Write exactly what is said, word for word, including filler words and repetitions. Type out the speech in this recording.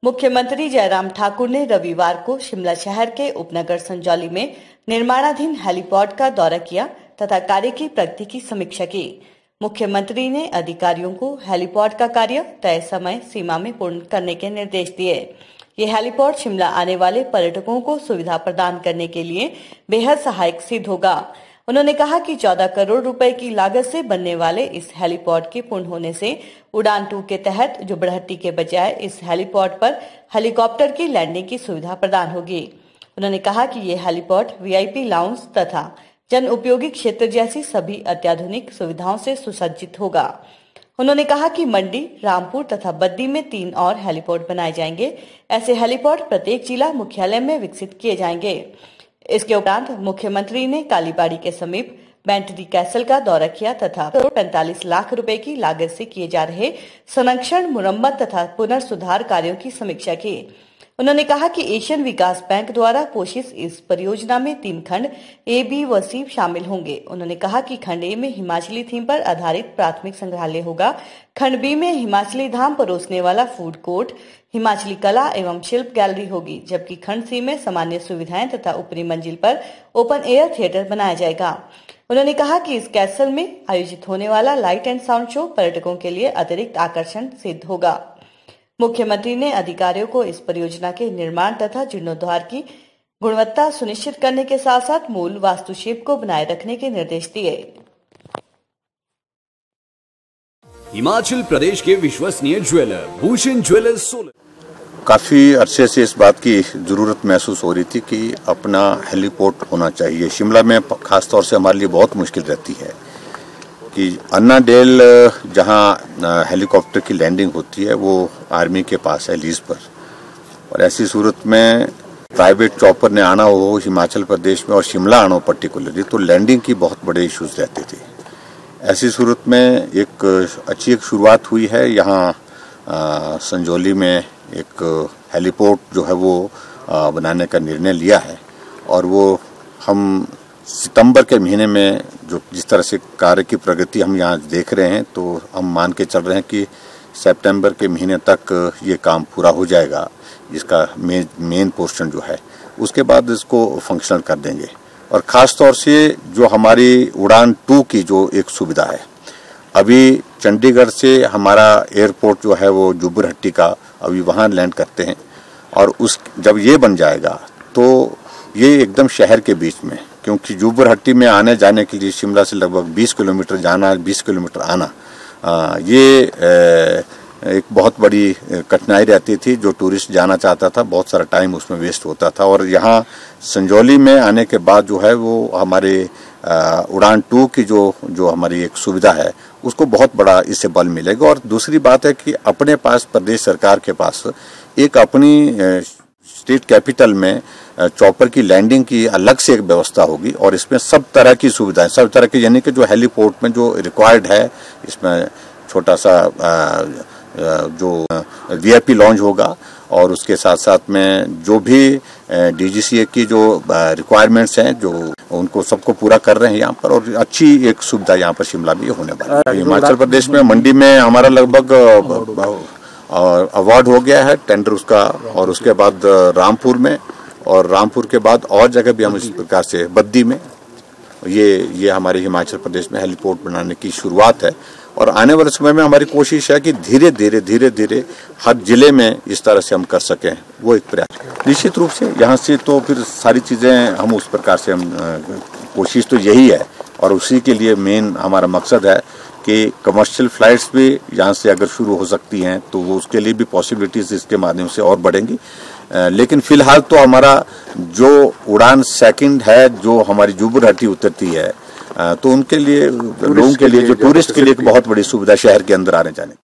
मुख्यमंत्री जयराम ठाकुर ने रविवार को शिमला शहर के उपनगर संजौली में निर्माणाधीन हेलीपॉड का दौरा किया तथा कार्य की प्रगति की समीक्षा की। मुख्यमंत्री ने अधिकारियों को हेलीपॉड का कार्य तय समय सीमा में पूर्ण करने के निर्देश दिए। ये हेलीपॉड शिमला आने वाले पर्यटकों को सुविधा प्रदान करने के लिए बेहद सहायक सिद्ध होगा। उन्होंने कहा कि चौदह करोड़ रुपए की लागत से बनने वाले इस हेलीपॉड के पूर्ण होने से उड़ान टू के तहत जुब्बड़हट्टी के बजाय इस हेलीपॉड पर हेलीकॉप्टर की लैंडिंग की सुविधा प्रदान होगी। उन्होंने कहा कि ये हेलीपॉड वीआईपी लाउंज तथा जन उपयोगी क्षेत्र जैसी सभी अत्याधुनिक सुविधाओं से सुसज्जित होगा। उन्होंने कहा कि मंडी, रामपुर तथा बद्दी में तीन और हेलीपॉड बनाए जाएंगे। ऐसे हेलीपॉड प्रत्येक जिला मुख्यालय में विकसित किए जाएंगे। इसके उपरांत मुख्यमंत्री ने कालीबाड़ी के समीप बेंटली कैसल का दौरा किया तथा पैंतालीस लाख रुपए की लागत से किए जा रहे संरक्षण, मुरम्मत तथा पुनर्सुधार कार्यों की समीक्षा की। उन्होंने कहा कि एशियन विकास बैंक द्वारा पोषित इस परियोजना में तीन खंड ए, बी व सी शामिल होंगे। उन्होंने कहा कि खंड ए में हिमाचली थीम पर आधारित प्राथमिक संग्रहालय होगा। खंड बी में हिमाचली धाम परोसने वाला फूड कोर्ट, हिमाचली कला एवं शिल्प गैलरी होगी, जबकि खंड सी में सामान्य सुविधाएं तथा ऊपरी मंजिल पर ओपन एयर थिएटर बनाया जाएगा। उन्होंने कहा कि इस कैसल में आयोजित होने वाला लाइट एंड साउंड शो पर्यटकों के लिए अतिरिक्त आकर्षण सिद्ध होगा। मुख्यमंत्री ने अधिकारियों को इस परियोजना के निर्माण तथा जीर्णोद्धार की गुणवत्ता सुनिश्चित करने के साथ साथ मूल वास्तुशिल्प को बनाए रखने के निर्देश दिए। हिमाचल प्रदेश के विश्वसनीय ज्वेलर भूषण ज्वेलर्स सोलन। काफ़ी अरसे से इस बात की ज़रूरत महसूस हो रही थी कि अपना हेलीपोर्ट होना चाहिए। शिमला में खास तौर से हमारे लिए बहुत मुश्किल रहती है कि अन्ना डेल जहां हेलीकॉप्टर की लैंडिंग होती है वो आर्मी के पास है लीज पर, और ऐसी सूरत में प्राइवेट चॉपर ने आना हो हिमाचल प्रदेश में और शिमला आना हो पर्टिकुलरली, तो लैंडिंग की बहुत बड़े इश्यूज रहते थे। ऐसी सूरत में एक अच्छी एक शुरुआत हुई है। यहाँ संजौली में एक हेलीपोर्ट जो है वो आ, बनाने का निर्णय लिया है, और वो हम सितंबर के महीने में जो जिस तरह से कार्य की प्रगति हम यहाँ देख रहे हैं, तो हम मान के चल रहे हैं कि सितंबर के महीने तक ये काम पूरा हो जाएगा, जिसका मेन मेन पोर्शन जो है उसके बाद इसको फंक्शनल कर देंगे। और ख़ास तौर से जो हमारी उड़ान टू की जो एक सुविधा है, अभी चंडीगढ़ से हमारा एयरपोर्ट जो है वो जुब्बड़हट्टी का अभी वहाँ लैंड करते हैं, और उस जब ये बन जाएगा तो ये एकदम शहर के बीच में, क्योंकि जुब्बड़हट्टी में आने जाने के लिए शिमला से लगभग बीस किलोमीटर जाना, बीस किलोमीटर आना, आ, ये ए, एक बहुत बड़ी कठिनाई रहती थी। जो टूरिस्ट जाना चाहता था बहुत सारा टाइम उसमें वेस्ट होता था, और यहाँ संजौली में आने के बाद जो है वो हमारे आ, उड़ान टू की जो जो हमारी एक सुविधा है उसको बहुत बड़ा इससे बल मिलेगा। और दूसरी बात है कि अपने पास प्रदेश सरकार के पास एक अपनी स्टेट कैपिटल में चॉपर की लैंडिंग की अलग से एक व्यवस्था होगी, और इसमें सब तरह की सुविधाएं, सब तरह की, यानी कि जो हेलीपोर्ट में जो रिक्वायर्ड है, इसमें छोटा सा जो वीआईपी लॉन्ज होगा, और उसके साथ साथ में जो भी डीजीसीए की जो रिक्वायरमेंट्स हैं जो उनको सबको पूरा कर रहे हैं यहाँ पर, और अच्छी एक सुविधा यहाँ पर शिमला में होने वाली है। हिमाचल प्रदेश में मंडी में हमारा लगभग अवार्ड हो गया है टेंडर उसका, और उसके बाद रामपुर में, और रामपुर के बाद और जगह भी हम इस प्रकार से बद्दी में, ये ये हमारे हिमाचल प्रदेश में हेलीपोर्ट बनाने की शुरुआत है। और आने वाले समय में हमारी कोशिश है कि धीरे धीरे धीरे धीरे हर जिले में इस तरह से हम कर सकें, वो एक प्रयास। निश्चित रूप से यहाँ से तो फिर सारी चीज़ें हम उस प्रकार से हम कोशिश तो यही है, और उसी के लिए मेन हमारा मकसद है कि कमर्शियल फ्लाइट्स भी यहाँ से अगर शुरू हो सकती हैं तो वो उसके लिए भी पॉसिबिलिटीज इसके माध्यम से और बढ़ेंगी। लेकिन फिलहाल तो हमारा जो उड़ान सेकंड है जो हमारी जुब्बड़हट्टी उतरती है, तो उनके लिए, लोगों के लिए, जो टूरिस्ट के लिए एक बहुत बड़ी सुविधा शहर के अंदर आने जाने।